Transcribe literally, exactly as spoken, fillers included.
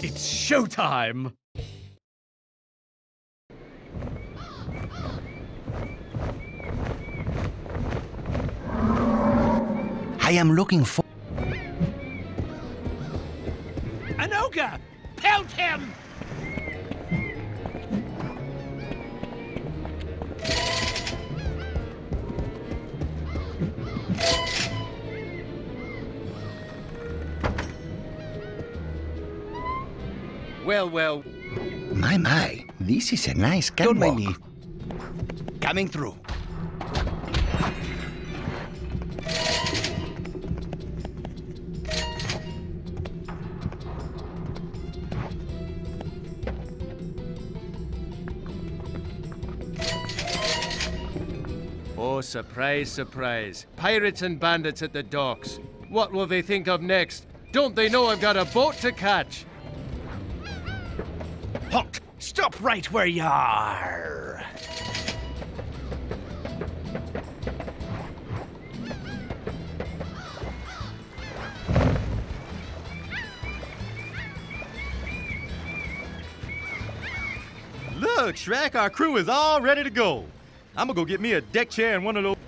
It's showtime! I am looking for... An ogre! Pelt him! Well, well. My, my, this is a nice Don't catwalk. mind me. Coming through. Oh, surprise, surprise. Pirates and bandits at the docks. What will they think of next? Don't they know I've got a boat to catch? Honk! Stop right where you are! Look, Shrek, our crew is all ready to go. I'm gonna go get me a deck chair and one of those...